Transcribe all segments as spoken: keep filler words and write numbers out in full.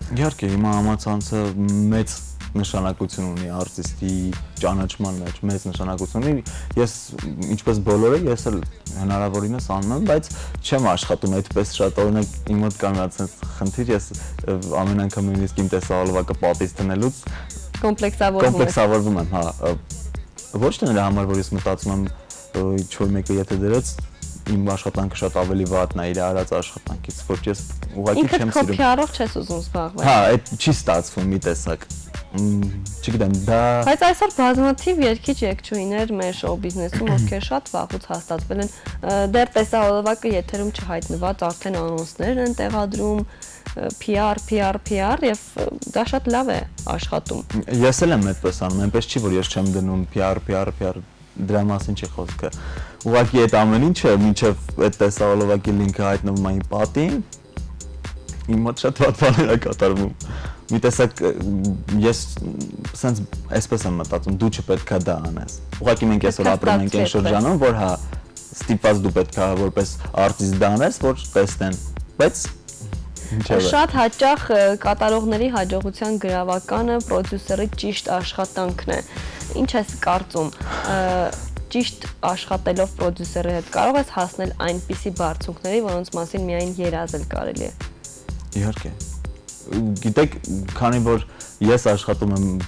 Իհարկե, հիմա համացանցը մեծ նշանակություն ունի արտիստի ճանաչման մեջ, մեծ նշանակություն ունի։ Ես ինչպես բոլորը, ես էլ հնարավորինս անում եմ, բայց չեմ աշխատում այդպես շատ, օրինակ իմ մոտ կա մի հատ խնդիր, ես ամեն անգամ նույնիսկ իմ տեսահոլովակը պատից դնելուց կոմպլեքսավորվում եմ, հա։ Ոչ թե նրա համար, որ ես մտածում եմ, ինչ-որ մեկը եթե դրեց իմ աշխատանքը շատ ավելի վատն է իր արած աշխատանքից, որ ես ուղղակի չեմ սիրում։ Ինքդ քո փիարով չես ուզում զբաղվել։ Հա, այդ չի ստացվում մի տեսակ։ Չգիտեմ, դա Բայց այսօր բազմաթիվ երգիչ երգչուհիներ մեր շոու բիզնեսում, ովքեր շատ վաղուց հաստատվել են, դեռ տեսահոլովակը եթերում չհայտնված արդեն անոնսներ են տեղադրում, P R, P R, P R եւ դա շատ լավ է աշխատում։ Ես էլ եմ այդպես անում, այնպես չի, որ ես չեմ դնում P R, P R, P R, դրա մասին չի խոսքը։ Ուղղակի այդ ամեն ինչը մինչև այդ տեսահոլովակի լինքը հայտնվում է իմ պատին, իմ մոտ շատ վատ բաներ է կատարվում։ Մի տեսակ ես սենց այսպես եմ մտածում, դու չպետք է դա անես։ Ուղղակի մենք այսօր ապրում ենք այն շրջանում, որ հա ստիպված դու պետք է որպես արտիստ դա անես, որ տեսնեն, բայց Շատ հաճախ կատարողների հաջողության գրավականը պրոդյուսերի ճիշտ աշխատանքն է։ Ինչ ես կարծում, ճիշտ աշխատելով պրոդյուսերի հետ կարող ես հասնել այնպիսի բարձունքների, որոնց մասին միայն երազել կարելի է։ Իհարկե։ Գիտեք, քանի որ ես աշխատում եմ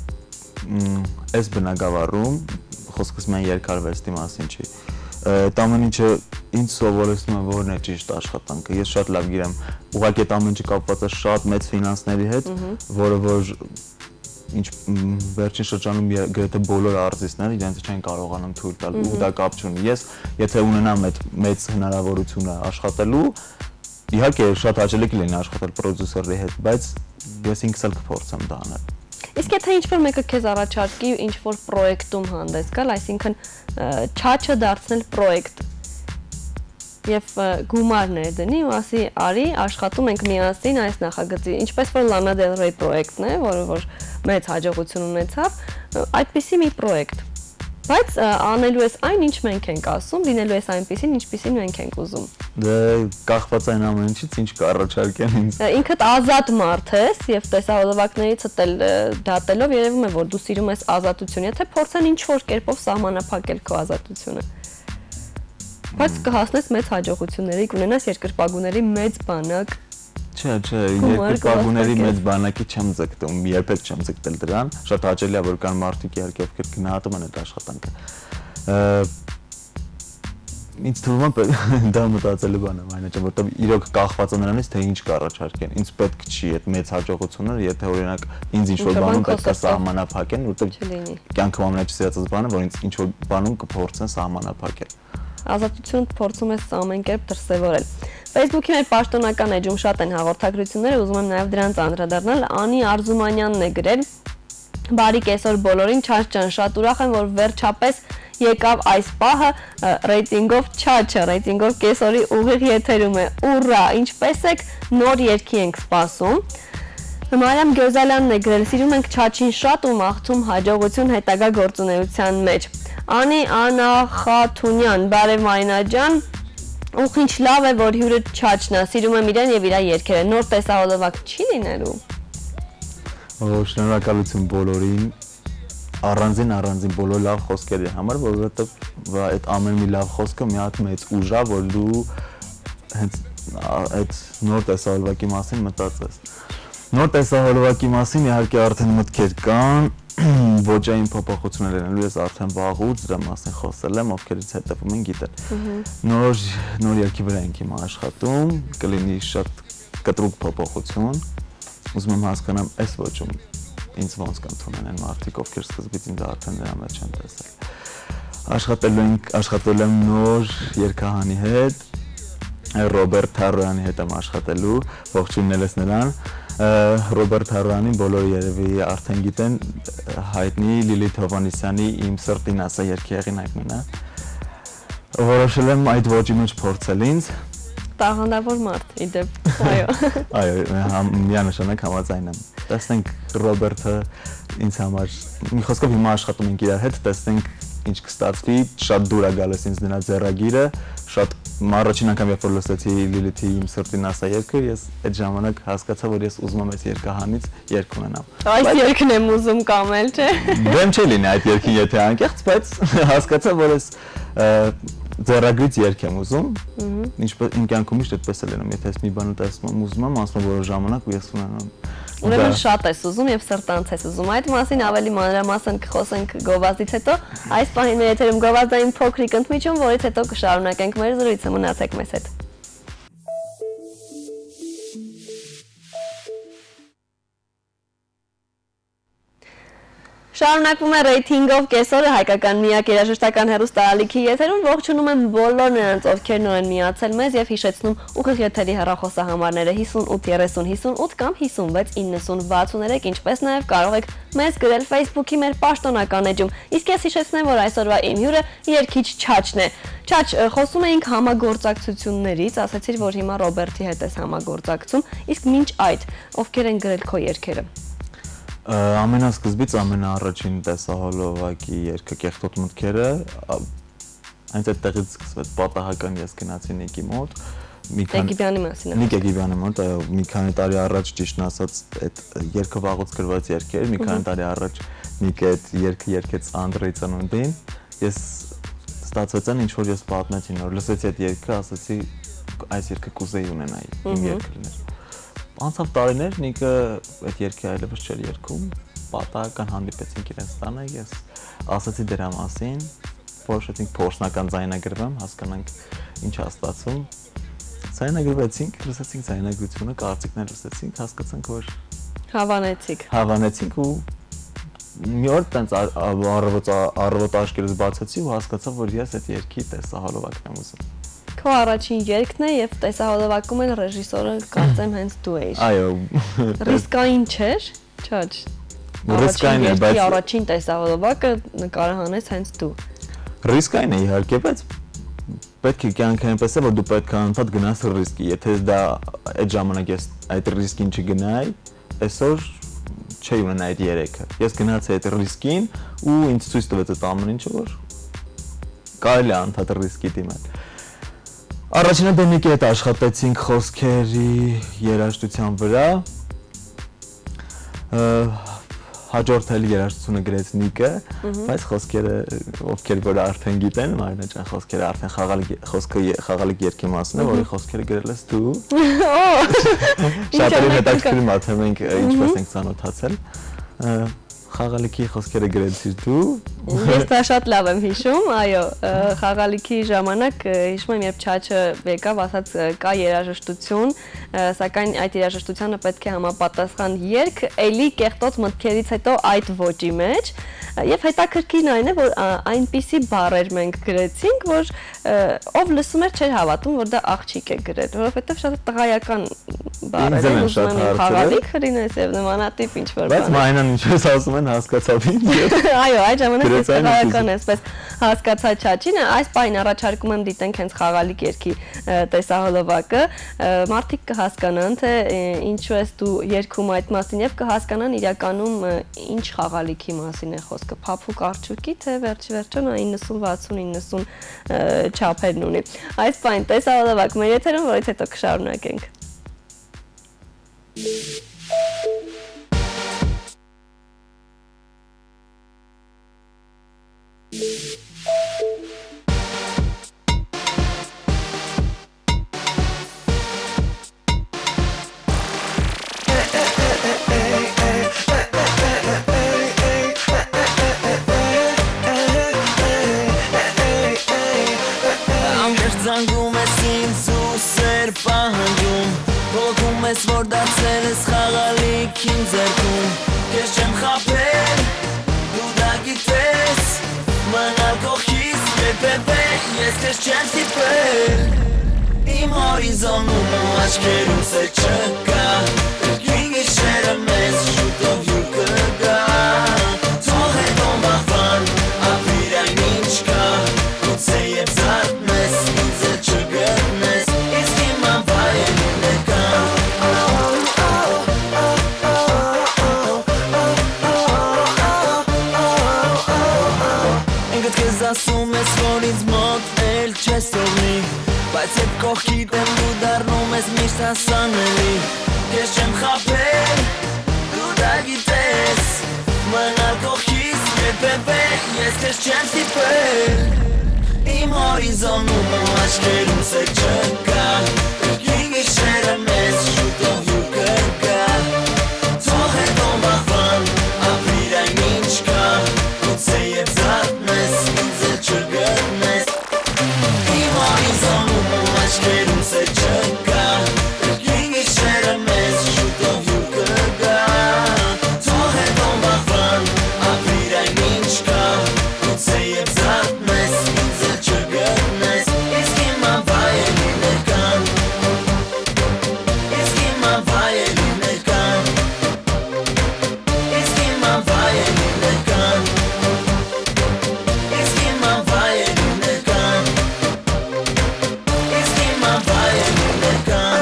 այս բնակավարում, խոսքս միայն երկարվեստի մասին չի։ Այդ ամեն ինչը ինձ սովորեցնում է որն է ճիշտ աշխատանքը։ Ես շատ լավ գիտեմ, ուղղակի այդ ամեն ինչը կապված է շատ մեծ ֆինանսների հետ, որը որ ինչ վերջին շրջանում գրեթե բոլոր արտիստները իրենց չեն կարողանում թույլ տալ ու դա կապ չունի։ Ես եթե ունենամ այդ մեծ հնարավորությունը աշխատելու, իհարկե շատ հաճելի կլինի աշխատել պրոդյուսերի հետ, բայց ես ինքս էլ կփորձեմ դա անել։ Իսկ եթե ինչ-որ մեկը քեզ առաջարկի ինչ-որ պրոյեկտում հանդես գալ, այսինքն չաչը դարձնել պրոյեկտ եւ գումարներ դնի ու ասի արի աշխատում ենք միասին այս նախագծի, ինչպես որ Lana Del Rey պրոյեկտն է, որը որ մեծ հաջողություն ունեցավ, այդպիսի մի պրոյեկտ։ Բայց անելու ես այն, ինչ մենք ենք ասում, լինելու ես այնպիսին, ինչպիսին մենք ենք ուզում։ Դե կախված այն ամեն ինչից, ինչ կառաջարկեն ինձ։ Ինքդ ազատ մարդ ես եւ տեսահոլովակներից էլ դատելով երևում է, որ դու սիրում ես ազատություն, եթե փորձեն ինչ-որ կերպով սահմանափակել քո ազատությունը։ Բայց կհասնես մեծ հաջողությունների, կունենաս երկրպագուների մեծ բանակ։ Չէ, չէ, երկրպագուների մեծ բանակի չեմ ձգտում, երբեք չեմ ձգտել դրան, շատ հաճելի է, որ կան մարդիկ իհարկե, ովքեր գնահատում են այդ աշխատանքը։ Ինձ թվում է դա մտածելու բան է, այնինչ, որտեղ իրոք կախված է նրանից, թե ինչ կառաջարկեն։ Ինձ պետք չի այդ մեծ հաջողությունը, եթե օրինակ ինձ ինչ-որ բանում պետք է սահմանափակեն, որտեղ կյանքում ամենաչսիրածս բանը, որ ինձ ինչ-որ բանում կփորձեն սահմանափակել։ Ազատություն փորձում ես ամեն կերպ դրսևորել։ Facebook-ի մեր պաշտոնական էջում շատ են հաղորդագրությունները, ուզում եմ նաև դրանց անդրադառնալ։ Անի Արզումանյանն է գրել. Բարի կեսօր բոլորին, Չաչ ջան, շատ ուրախ եմ, որ վերջապես եկավ այս պահը ռեյտինգով Չաչը, ռեյտինգով կեսօրի ուղիղ եթերում է։ Ուռա, ինչպես եք, նոր երգի ենք սպասում։ Մարիամ Գյոզալյանն է գրել. Սիրում ենք Չաչին շատ ու մաղթում հաջողություն հետագա գործունեության մեջ։ Անի Անախաթունյան, բարև Մարինա ջան, ուղ ինչ լավ է, որ հյուրը Չաչն է, սիրում եմ իրեն եւ իր երգերը, նոր տեսահոլովակ չի լինելու։ Շնորհակալություն բոլորին, առանձին առանձին բոլոր լավ խոսքերի համար, որովհետեւ այդ ամեն մի լավ խոսքը մի հատ մեծ ուժ է, որ դու հենց այդ նոր տեսահոլովակի մասին մտածես։ Նոր տեսահոլովակի մասին իհարկե արդեն մտքեր կան, ոճային փոփոխություններ են, ես արդեն վաղուց դրա մասին խոսել եմ, ովքեր ինձ հետևում են գիտեն։ Նոր նոր երգի վրա ենք հիմա աշխատում, կլինի շատ կտրուկ փոփոխություն։ Ուզում եմ հասկանամ այս ոճում ինձ ոնց կընդունեն են մարդիկ, ովքեր սկզբից ինձ արդեն դրա մեջ են տեսել։ Աշխատելու ենք, աշխատել եմ նոր երգահանի հետ, Ռոբերտ Թարոյանի հետ եմ աշխատելու, ողջույններ ես նրան։ Ռոբերտ Թարոյանին բոլորը երևի արդեն գիտեն, հայտնի Լիլիթ Հովհաննիսյանի Իմ սրտին ասա երգի հեղինակն է։ Որոշել եմ այդ ոճի մեջ փորձել ինձ։ Տաղանդավոր մարդ, ի դեպ, այո։ Այո, միանշանակ համաձայն եմ։ Տեսնենք Ռոբերտը ինձ համար, մի խոսքով հիմա աշխատում ենք իրար հետ, տեսնենք ինչ կստացվի, շատ դուր է գալիս ինձ նրա ձեռագիրը, շատ առաջին անգամ երբ որ լսեցի Լիլիթի իմ սրտին ասա երգը, ես այդ ժամանակ հասկացա, որ ես ուզում եմ այս երգահանից երգ ունենամ։ Այս երգն եմ ուզում կամել, չէ։ Դեմ չէ լինի այդ երգին, եթե անկեղծ, բայց հասկացա, որ ես ձեռագրից երգ եմ ուզում։ Ինչպես իմ կյանքում միշտ այդպես է լինում, եթե ես մի բան տեսնում եմ, ուզում եմ, անցնում որոշ ժամանակ ու ես ունենամ։ Ուրեմն շատ ես ուզում եւ սրտանց ես ուզում։ Այդ մասին ավելի մանրամասն կխոսենք գովազդից հետո։ Այս պահին մեր եթերում գովազդային փոքրիկ ընդմիջում, որից հետո կշարունակենք մեր զրույցը, մնացեք մեզ հետ։ Շարունակվում է ռեյթինգով կեսօրը հայկական միակ երաժշտական հեռուստաալիքի եթերում, ողջունում եմ բոլոր նրանց, ովքեր նոր են միացել մեզ եւ հիշեցնում ուղիղ եթերի հեռախոսահամարները հիսունութ երեսուն հիսունութ կամ հիսունվեց իննսուն վաթսուններեք, ինչպես նաեւ կարող եք մեզ գրել Facebook-ի մեր պաշտոնական էջում։ Իսկ ես հիշեցնեմ, որ այսօրվա իմ հյուրը երգիչ Չաչն է։ Չաչ, խոսում էինք համագործակցություններից, ասացիր, որ հիմա Ռոբերտի հետ ես համագործակցում, իսկ մինչ այդ ովքեր են գրել քո երգերը։ Ամենասկզբից ամենաառաջին տեսահոլովակի երգը Կեղտոտ մտքերը, այնց այդտեղից սկսվեց պատահական ես գնացի Նիկի մոտ, Էգիբյանի մասին է։ Նիկ Էգիբյանի մոտ, այո, մի քանի տարի առաջ ճիշտն ասած այդ երգը վաղուց գրված երգ էր, մի քանի տարի առաջ Նիկը այդ երգը երգեց Անդրեի ծնունդին, ես ստացվեց այն ինչ որ ես պատմեցի, նոր լսեցի այդ երգը, ասացի այս երգը կուզեի ունենայի, իմ երգը լիներ։ Անցավ տարիներ, Նիկը այդ երգի այլևս չէր երգում, պատահական հանդիպեցինք իրենց տանը, ես ասացի դրա մասին, որոշեցինք փորձնական ձայնագրվեմ, հասկանանք ինչ է ստացվում։ Ձայնագրվեցինք, լսեցինք ձայնագրությունը, կարծիքներ լսեցինք, հասկացանք, որ հավանեցիք։ Հավանեցինք ու մի օր տենց առավոտ աչքերս բացեցի ու հասկացա, որ ես այդ երգի տեսահոլովակն եմ ուզում։ Քո առաջին երգն է եւ տեսահոլովակում էլ ռեժիսորը կարծեմ հենց դու ես։ Այո։ Ռիսկային չէր, Չաչ։ Ռիսկային է, բայց առաջին տեսահոլովակը նկարահանես հենց դու։ Ռիսկային է իհարկե, բայց պետք է կյանքը այնպես է, որ դու պետք է անդադ գնաս ռիսկի։ Եթե դա այդ ժամանակ ես այդ ռիսկին չգնայի, այսօր չի ունենա այդ երեքը։ Ես գնացի այդ ռիսկին ու ինձ ցույց տվեց այդ ամեն ինչը, որ կարելի է անդադ ռիսկի դիմել։ Առաջինը դեմիկի հետ աշխատեցինք խոսքերի երաժշտության վրա, հաջորդ էլ երաժշտությունը գրեց Նիկը, բայց խոսքերը ովքեր որ արդեն գիտեն, Մարինա ջան, խոսքերը արդեն խոսքը խաղալիք երգի մասն է, որի խոսքերը գրել ես դու։ Շատերին հետաքրքրում է, թե մենք ինչպես ենք ծանոթացել։ Խաղալիքի խոսքերը գրեցիր դու։ Ես դա շատ լավ եմ հիշում, այո, խաղալիքի ժամանակ հիշում եմ, երբ Չաչը եկավ, ասաց կա երաժշտություն, սակայն այդ երաժշտությանը պետք է համապատասխան երգ, էլի կեղտոտ մտքերից հետո այդ ոճի մեջ, եւ հետաքրքիրն այն է, որ այնպիսի բառեր մենք գրեցինք, որ ով լսում էր չէր հավատում, որ դա աղջիկ է գրել, որովհետեւ շատ տղայական բառեր են, ուզում եմ խաղալիք լինես եւ նմանատիպ ինչ որ բան։ Բայց Մարինան ինչպես ասում են, հասկացավ ինձ։ Այո, այդ ժամանակ ես տղայական այսպես հասկացա Չաչին, այս պահին առաջարկում եմ դիտենք հենց խաղալիք երգի տեսահոլովակը, մարդիկ կհասկանան, թե ինչու ես դու երգում այդ մասին եւ կհասկանան իրականում ինչ խաղալիքի մասին է խոսքը, փափուկ արջուկի, թե վերջ-վերջո նա իննսուն վաթսուն իննսուն չափերն ունի։ Այս պահին տեսահոլովակ մեր եթերում, որից հետո կշարունակենք։ Որ դարձել ես խաղալիք իմ ձեռքում Քեզ չեմ խաբել, դու դա գիտես Մնալ կողքից վեպեպե, ես քեզ չեմ սիպել Իմ հորիզոնում ու աչքերում սեր չկա Կրկին գիշերը մեզ շուտով հյուր կգա Թող հետո մահվան, ապիր այն ինչ կա Գուցե և զարթնես, ինձ էլ չգտնես Իսկ իմ անվայելին է կա Ասում ես, որ ինձ մոտ էլ չես թողնի բայց երբ կողքիդ եմ դու դառնում ես միշտ հասանելի Քեզ չեմ խաբել, դու դա գիտես Մնալ կողքիս երբևէ ես քեզ չեմ ստիպել Իմ հորիզոնում ու աչքերումս է չկա Կրկին գիշերը մեզ շուտով հյուր կգա Թող հետո վաղվան ապրիր այն ինչ կա Գուցե և զարթնես, ինձ էլ չգտնես Իմ հորիզոնում ու աչքերումս է չկա Կրկին գիշերը մեզ շուտով հյուր կգա Թող հետո վաղվան ապրիր այն ինչ կա Գուցե և զարթնես, ինձ էլ չգտնես Իսկ հիմա վայելի ներկան Իսկ հիմա վայելի ներկան Իսկ հիմա վայելի ներկան Իսկ հիմա վայելի ներկան Իսկ հիմա վայելի ներկան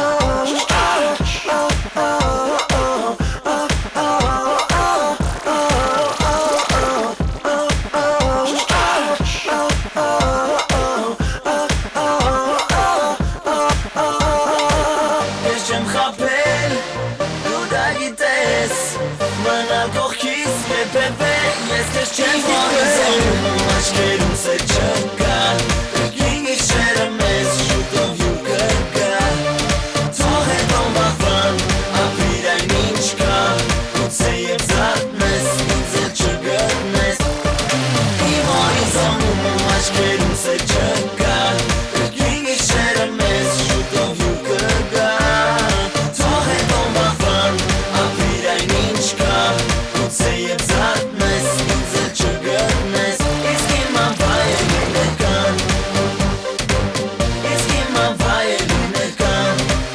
Ես չեմ խաբել, դու դա գիտես Մնալ կողքիս երբևէ ես քեզ չեմ ստիպել Աչքերումս է չկա Կրկին գիշերը մեզ շուտով հյուր կգա Թող հետո վաղվան ապրիր այն ինչ կա Գուցե և զարթնես, ինձ էլ չգտնես Իմ հորիզոնում ու աչքերումս է չկա Կրկին գիշերը մեզ շուտով հյուր կգա Թող հետո վաղվան ապրիր այն ինչ կա Գուցե և զարթնես, ինձ էլ չգտնես Իսկ հիմա վայելի ներկան Իսկ հիմա վայելի ներկան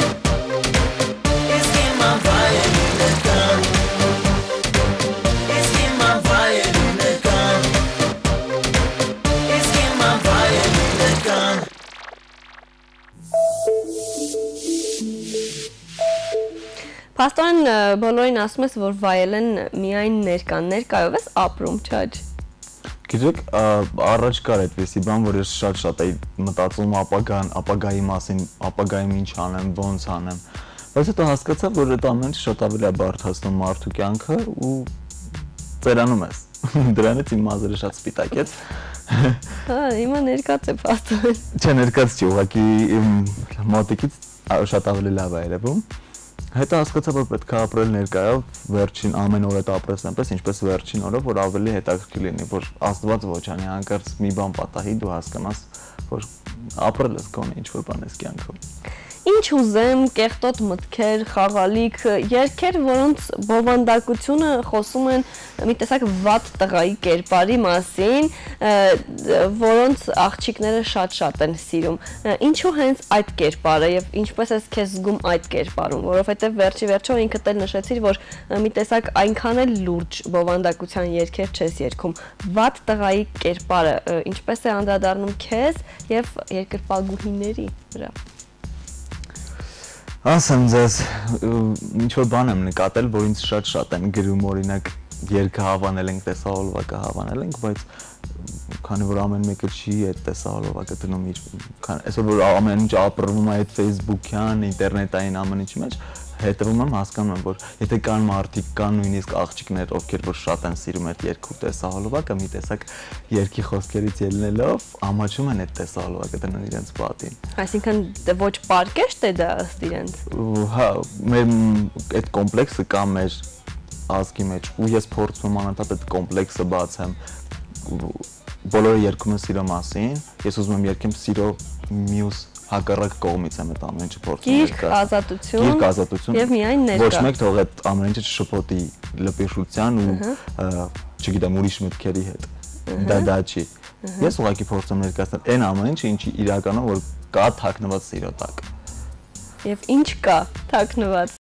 Իսկ հիմա վայելի ներկան Իսկ հիմա վայելի ներկան Իսկ հիմա վայելի ներկան Փաստորեն բոլորին ասում ես, որ վայելեն միայն ներկան, ներկայով ես ապրում, չաչ։ Գիտեք, առաջ կար այդպեսի բան, որ ես շատ-շատ էի մտածում ապագան, ապագայի մասին, ապագայում ինչ անեմ, ոնց անեմ։ Բայց հետո հասկացա, որ այդ ամենը շատ ավելի է բարդացնում մարդու կյանքը ու ծերանում ես։ Դրանից իմ մազերը շատ սպիտակեց։ Հա, հիմա ներկաց է փաստորեն։ Չէ, ներկաց չի, ուղղակի իմ մոտիկից շատ ավելի լավ է երևում։ Հետո հասկացա, որ պետք է ապրել ներկայով, վերջին ամեն օր այդ ապրես այնպես, ինչպես վերջին օրը, որ ավելի հետաքրքիր լինի, որ Աստված ոչ անի, հանկարծ մի բան պատահի, դու հասկանաս, որ ապրել ես գոնե ինչ-որ բան ես կյանքում։ Ինչ ուզեմ, կեղտոտ մտքեր, խաղալիք, երգեր, որոնց բովանդակությունը խոսում են մի տեսակ վատ տղայի կերպարի մասին, որոնց աղջիկները շատ-շատ են սիրում։ Ինչու հենց այդ կերպարը եւ ինչպես ես քեզ զգում այդ կերպարում, որովհետեւ վերջի վերջո ինքդ էլ նշեցիր, որ մի տեսակ այնքան էլ լուրջ բովանդակության երգեր չես երգում։ Վատ տղայի կերպարը ինչպես է անդրադառնում քեզ եւ երկրպագուհիների վրա։ Ասեմ ձեզ, ինչ-որ բան եմ նկատել, որ ինձ շատ-շատ են գրում, օրինակ երգը հավանել ենք, տեսահոլովակը հավանել ենք, բայց քանի որ ամեն մեկը չի այդ տեսահոլովակը դնում իր, այսօր որ ամեն ինչ ապրվում է այդ Facebook-յան, ինտերնետային ամեն ինչի մեջ, հետևում եմ, հասկանում եմ, որ եթե կան մարդիկ, կան նույնիսկ աղջիկներ, ովքեր որ շատ են սիրում այդ երգու տեսահոլովակը, մի տեսակ երգի խոսքերից ելնելով, ամաչում են այդ տեսահոլովակը դնում իրենց պատին։ Այսինքն ոչ պարկեշտ է դա ըստ իրենց։ Հա, մեր այդ կոմպլեքսը կա մեր ազգի մեջ, ու ես փորձում եմ անընդհատ այդ կոմպլեքսը բացեմ։ Բոլորը երգում են սիրո մասին, ես ուզում եմ երգեմ սիրո մյուս հակառակ կողմից եմ այդ ամեն ինչը փորձում եմ Գիրք, ազատություն, գիրք, ազատություն եւ միայն ներկա։ Ոչ մեկ թող այդ ամեն ինչը չշփոթի լպիշության ու չգիտեմ ուրիշ մտքերի հետ։ Դա դա չի։ Ես ուղղակի փորձում եմ ներկայացնել այն ամեն ինչը, ինչի իրականում որ կա թաքնված սիրո տակ։ Եվ ինչ կա թաքնված